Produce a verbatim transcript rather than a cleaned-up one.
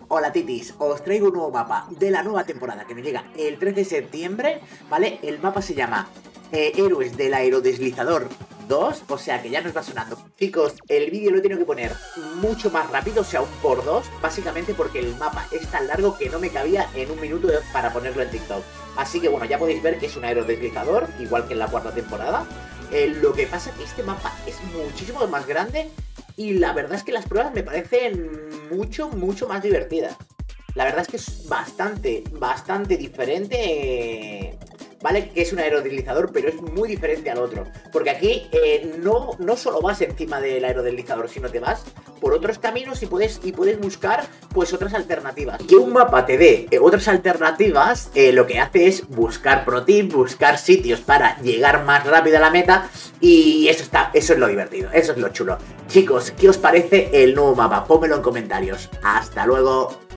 Hola titis, os traigo un nuevo mapa de la nueva temporada que me llega el tres de septiembre, ¿vale? El mapa se llama eh, Héroes del Aerodeslizador dos, o sea que ya nos va sonando. Chicos, el vídeo lo he tenido que poner mucho más rápido, o sea, un por dos, básicamente porque el mapa es tan largo que no me cabía en un minuto para ponerlo en TikTok. Así que bueno, ya podéis ver que es un aerodeslizador, igual que en la cuarta temporada. Eh, lo que pasa es que este mapa es muchísimo más grande y la verdad es que las pruebas me parecen mucho, mucho más divertidas. La verdad es que es bastante, bastante diferente, eh, ¿vale? Que es un aerodeslizador, pero es muy diferente al otro. Porque aquí eh, no, no solo vas encima del aerodeslizador, sino te vas por otros caminos y puedes, y puedes buscar pues otras alternativas. Que un mapa te dé eh, otras alternativas, eh, lo que hace es buscar pro tip, buscar sitios para llegar más rápido a la meta. Y eso está, eso es lo divertido, eso es lo chulo. Chicos, ¿qué os parece el nuevo mapa? Pónmelo en comentarios. Hasta luego.